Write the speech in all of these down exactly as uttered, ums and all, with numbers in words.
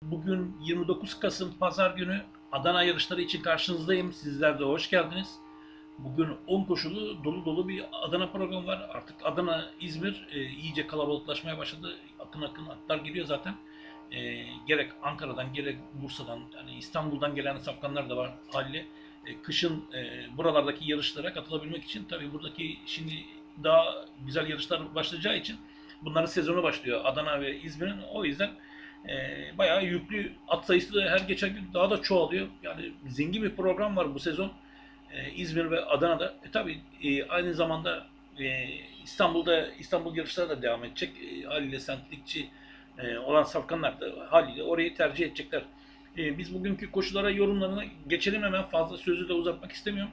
Bugün yirmi dokuz Kasım Pazar günü Adana yarışları için karşınızdayım. Sizler de hoş geldiniz. Bugün on koşulu dolu dolu bir Adana programı var. Artık Adana, İzmir e, iyice kalabalıklaşmaya başladı. Akın akın atlar geliyor zaten. E, gerek Ankara'dan gerek Bursa'dan yani İstanbul'dan gelen safkanlar da var haliyle. E, kışın e, buralardaki yarışlara katılabilmek için tabii buradaki şimdi daha güzel yarışlar başlayacağı için bunların sezonu başlıyor Adana ve İzmir'in. O yüzden e, bayağı yüklü at sayısı da her geçen gün daha da çoğalıyor. Yani zengin bir program var bu sezon. E, İzmir ve Adana'da. E, tabii e, aynı zamanda e, İstanbul'da İstanbul yarışları da devam edecek. E, haliyle sentlikçi e, olan safkanlar da haliyle orayı tercih edecekler. E, biz bugünkü koşulara yorumlarına geçelim hemen, fazla sözü de uzatmak istemiyorum.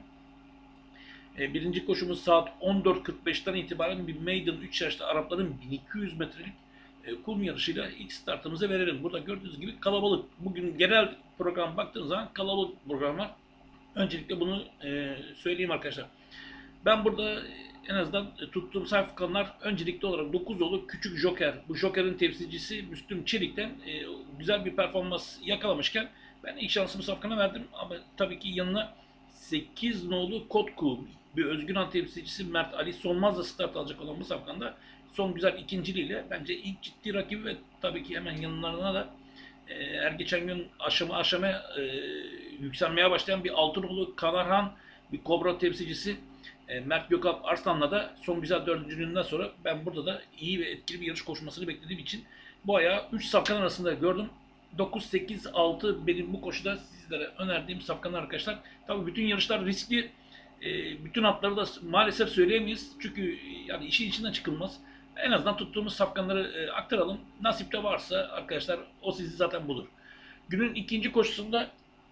E, birinci koşumuz saat on dört kırk beşten itibaren bir maiden üç yaşlı Arapların bin iki yüz metrelik e, kum yarışıyla ilk startımızı verelim. Burada gördüğünüz gibi kalabalık. Bugün genel program baktığınız zaman kalabalık program var. Öncelikle bunu e, söyleyeyim arkadaşlar. Ben burada en azından tuttuğum safkanlar öncelikli olarak dokuz nolu Küçük Joker. Bu Joker'in temsilcisi Müslüm Çelik'ten e, güzel bir performans yakalamışken ben ilk şansımı safkana verdim. Ama tabii ki yanına sekiz nolu Kotku, bir Özgünan temsilcisi Mert Ali Solmaz'la start alacak olan bu safkanda son güzel ikinciliğiyle bence ilk ciddi rakibi ve tabii ki hemen yanlarına da e, her geçen gün aşama aşama e, yükselmeye başlayan bir Altınoluk Kanarhan, bir Kobra temsilcisi e, Mert Gökalp Arslan'la da son güzel dördüncülüğünden sonra ben burada da iyi ve etkili bir yarış koşmasını beklediğim için bu ayağı üç safkan arasında gördüm. dokuz, sekiz, altı benim bu koşuda sizlere önerdiğim safkanlar arkadaşlar. Tabii bütün yarışlar riskli. E, bütün atları da maalesef söyleyemeyiz. Çünkü yani işin içinden çıkılmaz. En azından tuttuğumuz safkanları e, aktaralım. Nasipte varsa arkadaşlar o sizi zaten bulur. Günün ikinci koşusunda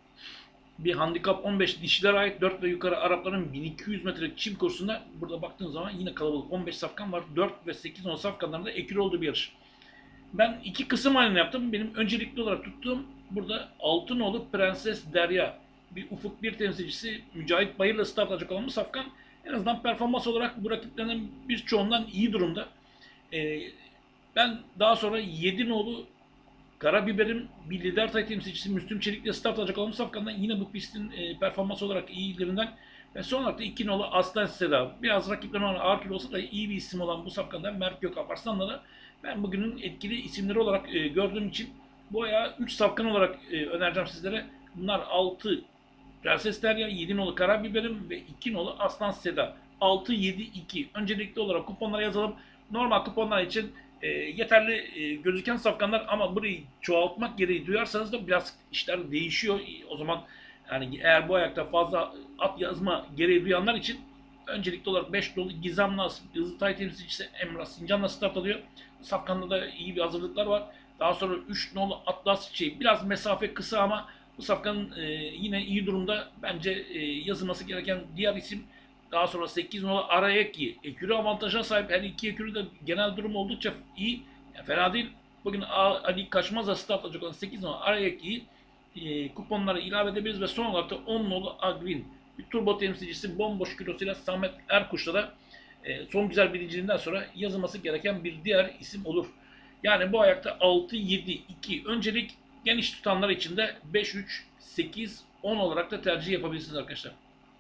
bir handikap on beş dişilere ait dört ve yukarı Arapların bin iki yüz metrelik çim kursunda burada baktığınız zaman yine kalabalık on beş safkan var. dört ve sekiz on safkanlarında ekür olduğu bir yarış. Ben iki kısım halini yaptım. Benim öncelikli olarak tuttuğum burada Altınoğlu Prenses Derya. Bir Ufuk bir temsilcisi Mücahit Bayır'la start alacak olan bu safkan en azından performans olarak bu rakiplerinin birçoğundan iyi durumda. Ee, ben daha sonra yedi nolu Karabiber'in bir lider tay temsilcisi Müslüm Çelik'le start alacak olan safkandan yine bu pistin e, performans olarak iyilerinden ve son olarak da iki nolu Aslan Seda. Biraz rakiplerine ağır kilo olsa da iyi bir isim olan bu safkandan Mert Gökalp Arslan'la da ben bugünün etkili isimleri olarak e, gördüğüm için bu ayağı üç safkan olarak e, önereceğim sizlere. Bunlar altı Prenses Derya, yedi nolu Karabiberim ve iki nolu Aslan Seda. altı, yedi, iki. Öncelikli olarak kuponlara yazalım. Normal kuponlar için e, yeterli e, gözüken safkanlar ama burayı çoğaltmak gereği duyarsanız da biraz işler değişiyor. O zaman yani eğer bu ayakta fazla at yazma gereği duyanlar için öncelikli olarak beş nolu Gizem Naz, Hızlıtay temsilcisi Emrah Sincan'la start alıyor. Safkan'da da iyi bir hazırlıklar var. Daha sonra üç nolu Atlas şey biraz mesafe kısa ama bu safkanın e, yine iyi durumda. Bence e, yazılması gereken diğer isim daha sonra sekiz nolu Arayeki. Ekürü avantajına sahip. Her iki ekürü de genel durum oldukça iyi. Yani fena değil. Bugün Ali Kaçmaz'la start alacak olan sekiz nolu Arayeki'yi e, kuponlara ilave edebiliriz ve son olarak da on nolu Agvin. Bir turbo temsilcisi bomboş kilosuyla Samet Erkuş'ta da e, son güzel birinciliğinden sonra yazılması gereken bir diğer isim olur. Yani bu ayakta altı, yedi, iki öncelik, geniş tutanlar için de beş, üç, sekiz, on olarak da tercih yapabilirsiniz arkadaşlar.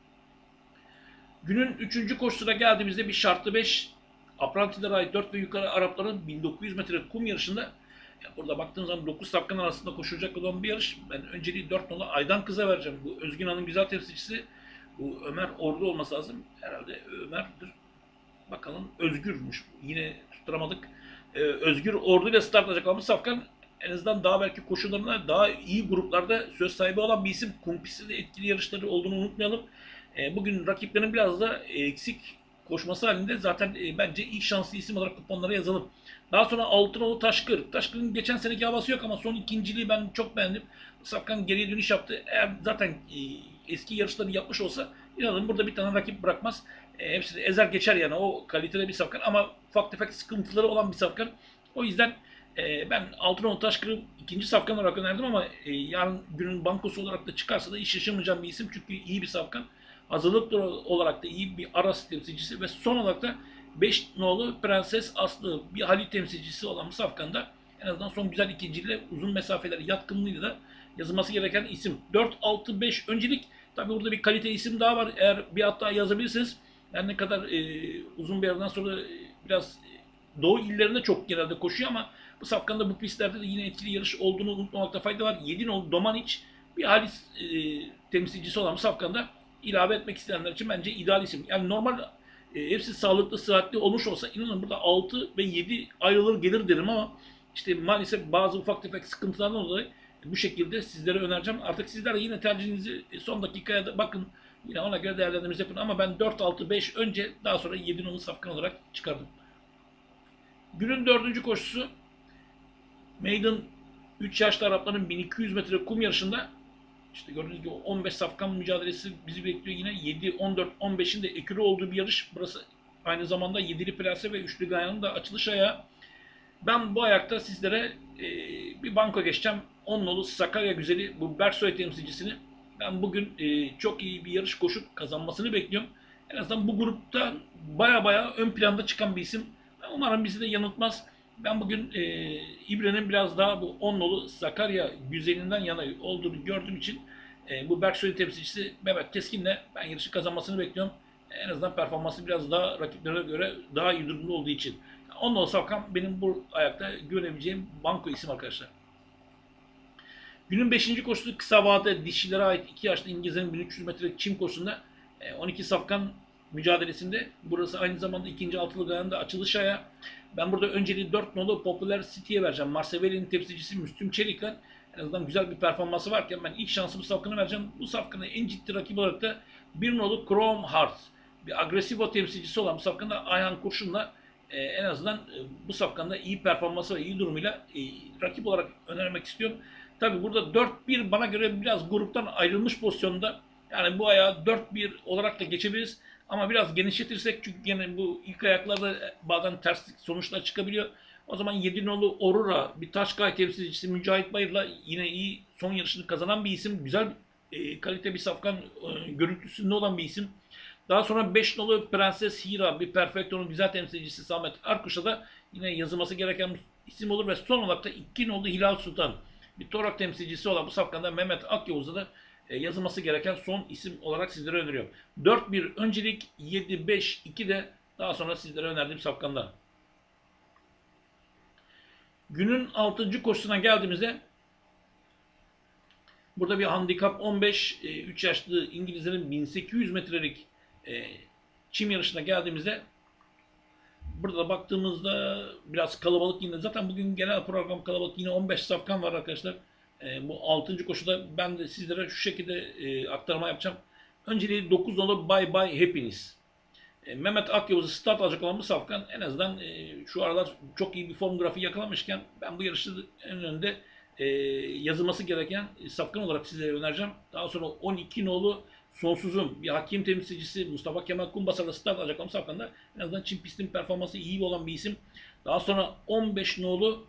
Günün üçüncü koşusuna geldiğimizde bir şartlı beş Aprantilere ait dört ve yukarı Arapların bin dokuz yüz metre kum yarışında ya burada baktığınız zaman dokuz safkan arasında koşulacak olan bir yarış. Ben önceliği dört nolu Aydan Kız'a vereceğim. Bu Özgünan'ın güzel temsilcisi. Bu Ömer Ordu olması lazım. Herhalde Ömer'dir. Bakalım Özgür'müş. Yine tutturamadık. Ee, Özgür Ordu ile start alacak olan bu safkan en azından daha belki koşullarına daha iyi gruplarda söz sahibi olan bir isim. Kumpisi de etkili yarışları olduğunu unutmayalım. E, bugün rakiplerin biraz da eksik koşması halinde zaten e, bence ilk şanslı isim olarak kuponlara yazalım. Daha sonra Altınoğlu Taşkır. Taşkır'ın geçen seneki havası yok ama son ikinciliği ben çok beğendim. Safkan geriye dönüş yaptı. Eğer zaten e, eski yarışlarını yapmış olsa inanın burada bir tane rakip bırakmaz. E, hepsini ezer geçer yani, o kalitede bir safkan ama ufak tefek sıkıntıları olan bir safkan. O yüzden e, ben Altınoğlu Taşkır'ı ikinci safkan olarak önerdim ama e, yarın günün bankosu olarak da çıkarsa da hiç şaşırmayacağım bir isim çünkü iyi bir safkan. Hazırlık olarak da iyi bir Aras temsilcisi ve son olarak da beş nolu Prenses Aslı, bir Halit temsilcisi olan bu safkanda En azından son güzel ikinciyle uzun mesafeler yatkınlığıyla da yazılması gereken isim. dört altı beş öncelik. Tabi burada bir kalite isim daha var. Eğer bir at daha yazabilirsiniz. Yani ne kadar e, uzun bir yerden sonra e, biraz e, doğu illerinde çok genelde koşuyor ama bu safkanda bu pistlerde de yine etkili yarış olduğunu unutmamakta fayda var. yedi nolu Domanic bir Halis e, temsilcisi olan bu safkanda ilave etmek isteyenler için bence ideal isim. Yani normal e, hepsi sağlıklı, sıhhatli olmuş olsa inanın burada altı ve yedi ayrılır gelir derim ama işte maalesef bazı ufak tefek sıkıntılardan dolayı bu şekilde sizlere önereceğim. Artık sizler yine tercihinizi son dakikaya da bakın. Yine ona göre değerlendirmenizi yapın. Ama ben dört altı beş önce daha sonra yedi nolu safkan olarak çıkardım. Günün dördüncü koşusu Maiden üç yaşlı Arapların bin iki yüz metre kum yarışında işte gördüğünüz gibi on beş safkan mücadelesi bizi bekliyor yine. yedi, on dört, on beşin de ekürü olduğu bir yarış. Burası aynı zamanda yedili plase ve üçlü gayanın da açılış ayağı. Ben bu ayakta sizlere e, bir banko geçeceğim. on nolu Sakarya Güzeli bu Berksoy temsilcisini. Ben bugün e, çok iyi bir yarış koşup kazanmasını bekliyorum. En azından bu grupta baya baya ön planda çıkan bir isim. Umarım bizi de yanıltmaz. Ben bugün e, İbre'nin biraz daha bu on nolu Sakarya Güzeli'nden yana olduğunu gördüğüm için e, bu Berksoy temsilcisi Mehmet Keskin'le ben yarışı kazanmasını bekliyorum. En azından performansı biraz daha rakiplerine göre daha iyi durumda olduğu için. on nolu Safkan benim bu ayakta güvenebileceğim banko isim arkadaşlar. Günün beşinci koşusu kısa vade dişilere ait iki yaşlı İngilizlerin bin üç yüz metrelik çim koşusunda on iki safkan mücadelesinde. Burası aynı zamanda ikinci altılı gayanın da açılış ayağı. Ben burada önceliği dört nolu Popular City'ye vereceğim. Marsevelli'nin temsilcisi Müslüm Çelik'le en azından güzel bir performansı varken ben ilk şansımı safkanı vereceğim. Bu safkanın en ciddi rakibi olarak da bir nolu Chrome Heart. Bir agresivo temsilcisi olan bu safkanda Ayhan Kurşun'la e, en azından e, bu safkanda iyi performansı ve iyi durumuyla e, rakip olarak önermek istiyorum. Tabi burada dört bir bana göre biraz gruptan ayrılmış pozisyonda. Yani bu ayağı dört bir olarak da geçebiliriz. Ama biraz genişletirsek çünkü yine bu ilk ayaklarda bazen ters sonuçlar çıkabiliyor. O zaman yedi nolu Aurora bir Taşkay temsilcisi Mücahit Bayır'la yine iyi son yarışını kazanan bir isim. Güzel e, kalite bir safkan e, görüntüsünde olan bir isim. Daha sonra beş nolu Prenses Hira bir Perfecto'nun güzel temsilcisi Samet Arkuş'a da yine yazılması gereken isim olur ve son olarak da iki nolu Hilal Sultan bir Torak temsilcisi olan bu safkanda Mehmet Akyavuz'da da yazılması gereken son isim olarak sizlere öneriyorum. dört bir öncelik, yedi beş iki de daha sonra sizlere önerdiğim safkanda. Günün altıncı koşusuna geldiğimizde burada bir handikap on beş, üç yaşlı İngilizlerin bin sekiz yüz metrelik çim yarışına geldiğimizde burada baktığımızda biraz kalabalık yine. Zaten bugün genel program kalabalık. Yine on beş safkan var arkadaşlar. E, bu altıncı koşuda ben de sizlere şu şekilde e, aktarma yapacağım. Önceliği dokuz nolu Bye Bye Happiness. E, Mehmet Akyavuz'u start alacak olan bu safkan en azından e, şu aralar çok iyi bir form grafiği yakalamışken ben bu yarışı en önde e, yazılması gereken safkan olarak sizlere önereceğim. Daha sonra on iki nolu Sonsuzum bir hakim temsilcisi Mustafa Kemal Kumbasar'la start alacak olan safkanda en azından Çin pistin performansı iyi olan bir isim. Daha sonra on beş nolu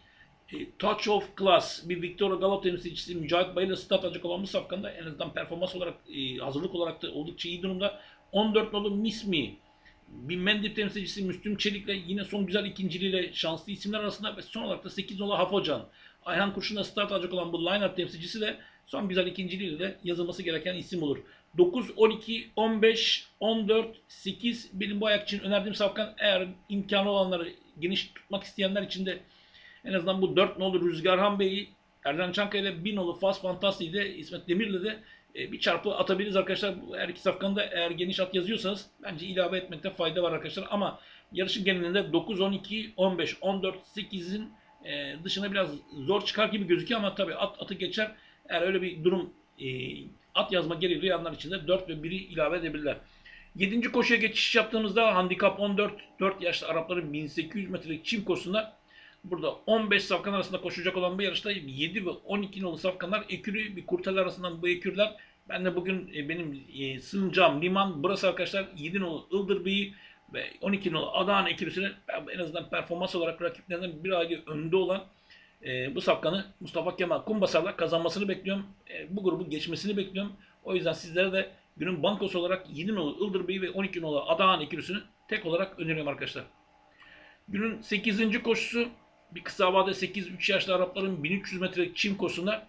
e, Touch of Class bir Victoria Galop temsilcisi Mücahit Bayır'la start alacak olan bu safkanda en azından performans olarak e, hazırlık olarak da oldukça iyi durumda. on dört nolu Miss Me bir Mendip temsilcisi Müslüm Çelik'le yine son güzel ikinciliğiyle şanslı isimler arasında ve son olarak da sekiz nolu Hafocan. Ayhan Kurşun'la start alacak olan bu line-up temsilcisi de son güzel ikinciliğiyle de yazılması gereken isim olur. dokuz, on iki, on beş, on dört, sekiz benim bu ayak için önerdiğim safkan eğer imkanı olanları geniş tutmak isteyenler için de en azından bu dört nolu Rüzgarhan Bey'i Erden Çankaya ile bir nolu Fast Fantasy'yi de İsmet Demir'le de bir çarpı atabiliriz arkadaşlar. Her iki safkanda eğer geniş at yazıyorsanız bence ilave etmekte fayda var arkadaşlar. Ama yarışın genelinde dokuz, on iki, on beş, on dört, sekizin dışına biraz zor çıkar gibi gözüküyor ama tabii at atı geçer. Eğer öyle bir durum e, at yazma gereği duyanlar için de dört ve biri ilave edebilirler. yedinci koşuya geçiş yaptığımızda handikap on dört, dört yaşlı Arapların bin sekiz yüz metrelik çim koşusunda burada on beş safkan arasında koşacak olan bu yarışta yedi ve on iki nolu safkanlar ekürü bir kurtel arasından bu ekürler. Ben de bugün e, benim e, sığınacağım liman burası arkadaşlar. yedi nolu Ildırbeyi ve on iki nolu Adana ekürüsüne en azından performans olarak rakiplerinden bir aylık önde olan e, bu safkanı Mustafa Kemal Kumbasar'la kazanmasını bekliyorum. E, bu grubu geçmesini bekliyorum. O yüzden sizlere de günün bankosu olarak yedi nolu Ildırbeyi ve on iki nolu Adana ekürüsünü tek olarak öneriyorum arkadaşlar. Günün sekizinci koşusu bir kısa vade sekiz üç yaşlı Arapların bin üç yüz metre çim koşusunda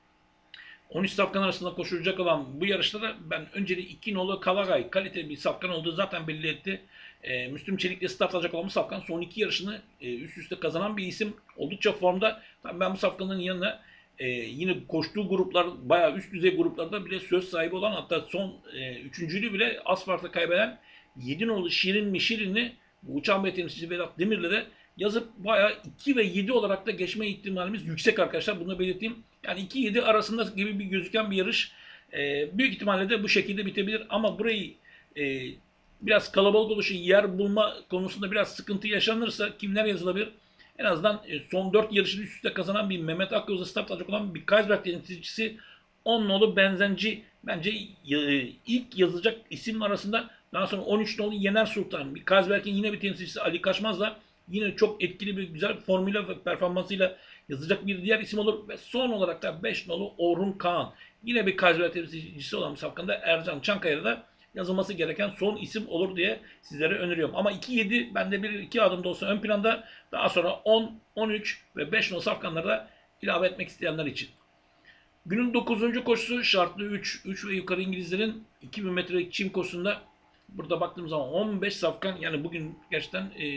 on üç safkan arasında koşulacak olan bu yarışta da ben önceliği iki nolu Kalagay kaliteli bir safkan olduğu zaten belli etti. E, Müslüm Çelik'le start alacak olan bu safkan son iki yarışını e, üst üste kazanan bir isim. Oldukça formda. Tabii ben bu safkanın yanına e, yine koştuğu gruplar bayağı üst düzey gruplarda bile söz sahibi olan, hatta son e, üçüncülüğü bile az farkla kaybeden yedi nolu Şirin mi Şirin'i bu uçan bir temsilcisi Vedat Demir'le de yazıp bayağı iki ve yedi olarak da geçme ihtimalimiz yüksek arkadaşlar. Bunu belirteyim. Yani iki yedi arasında gibi bir gözüken bir yarış. Ee, büyük ihtimalle de bu şekilde bitebilir. Ama burayı e, biraz kalabalık oluşu, yer bulma konusunda biraz sıkıntı yaşanırsa kimler yazılabilir? En azından e, son dört yarışını üst üste kazanan bir Mehmet Akyol'da start alacak olan bir Kaysberg temsilcisi on nolu Benzenci bence e, ilk yazılacak isim arasında. Daha sonra on üç nolu Yener Sultan. Bir Kaysberg'in yine bir temsilcisi Ali Kaçmaz'la yine çok etkili bir güzel formuyla ve performansıyla yazacak bir diğer isim olur. Ve son olarak da beş nolu Orhun Kaan. Yine bir Kaysberg temsilcisi olan safkanda Ercan Çankaya'da yazılması gereken son isim olur diye sizlere öneriyorum. Ama iki yedi bende bir iki adım da olsa ön planda, daha sonra on, on üç ve beş nolu safkanları da ilave etmek isteyenler için. Günün dokuzuncu koşusu şartlı üç, üç ve yukarı İngilizlerin iki bin metrelik çim koşusunda. Burada baktığımız zaman on beş safkan, yani bugün gerçekten e,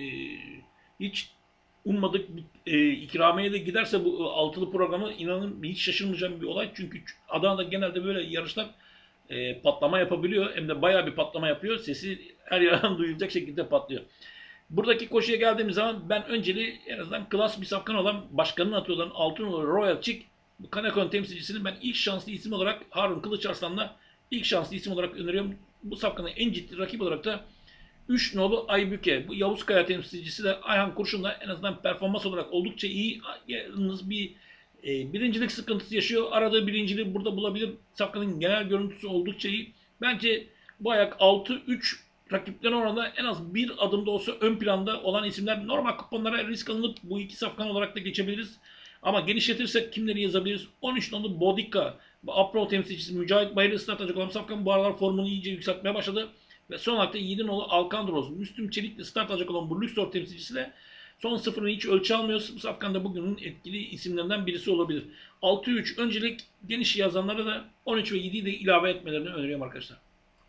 hiç ummadık bir e, ikramiye de giderse bu e, altılı programı, inanın hiç şaşırmayacağım bir olay. Çünkü Adana'da genelde böyle yarışlar e, patlama yapabiliyor. Hem de bayağı bir patlama yapıyor. Sesi her yerden duyulacak şekilde patlıyor. Buradaki koşuya geldiğimiz zaman ben önceliği en azından klas bir safkan olan başkanın atı olan Altınoluk Royal Chick, bu Kanekon temsilcisinin ben ilk şanslı isim olarak Harun Kılıçarslan'la ilk şanslı isim olarak öneriyorum. Bu safkanın en ciddi rakip olarak da üç nolu Aybüke. Bu Yavuz Kaya temsilcisi de Ayhan Kurşun'la en azından performans olarak oldukça iyi. Yalnız bir e, birincilik sıkıntısı yaşıyor. Aradığı birinciliği burada bulabilir. Safkanın genel görüntüsü oldukça iyi. Bence bu ayak altı üç rakiplerine oranla en az bir adımda olsa ön planda olan isimler. Normal kuponlara risk alınıp bu iki safkan olarak da geçebiliriz. Ama genişletirsek kimleri yazabiliriz? on üç nolu Bodika. Bu Apro temsilcisi Mücahit Bayır'ı start atacak olan safkan bu aralar formunu iyice yükseltmeye başladı. Ve son olarak da yedi nolu Alcandros. Müslüm Çelik'le start alacak olan bu Luxor temsilcisi de son sıfırını hiç ölçü almıyor. Bu safkan da bugünün etkili isimlerinden birisi olabilir. altı üç öncelik geniş yazanlara da on üç ve yediyi de ilave etmelerini öneriyorum arkadaşlar.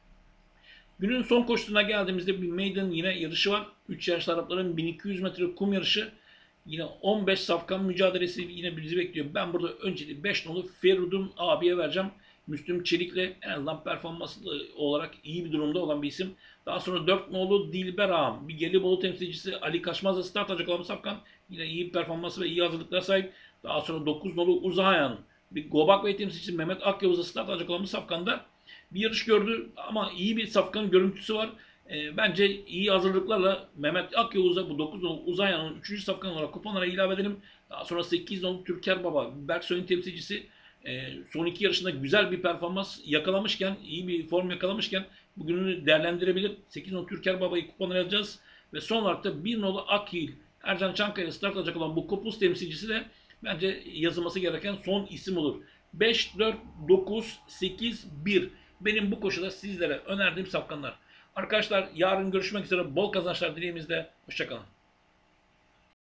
Günün son koşusuna geldiğimizde bir maiden yine yarışı var. üç yaşlı Arapların bin iki yüz metre kum yarışı. Yine on beş safkan mücadelesi yine bizi bekliyor. Ben burada önceliği beş nolu Ferudun abiye vereceğim. Müslüm Çelik'le en azından performans olarak iyi bir durumda olan bir isim. Daha sonra dört nolu Dilber Ağam. Bir Gelibolu temsilcisi Ali Kaçmaz'la start alacak olan safkan. Yine iyi bir performansı ve iyi hazırlıklara sahip. Daha sonra dokuz nolu Uzayan. Bir Gobak Bey temsilcisi Mehmet Akyavuz'la start alacak olan safkanda bir yarış gördü ama iyi bir safkan görüntüsü var. E, bence iyi hazırlıklarla Mehmet Akyavuz'a bu dokuz nolu Uzayan'ın üçüncü safkan olarak kuponlara ilave edelim. Daha sonra sekiz nolu Türker Baba. Berksoy'un temsilcisi e, son iki yarışında güzel bir performans yakalamışken, iyi bir form yakalamışken bugününü değerlendirebilir. sekiz nolu Türker Baba'yı kuponlara alacağız. Ve son olarak da bir nolu Akil. Ercan Çankaya start alacak olan bu Kopuz temsilcisi de bence yazılması gereken son isim olur. beş, dört, dokuz, sekiz, bir. Benim bu koşuda sizlere önerdiğim safkanlar. Arkadaşlar yarın görüşmek üzere. Bol kazançlar dileğimizle. Hoşçakalın.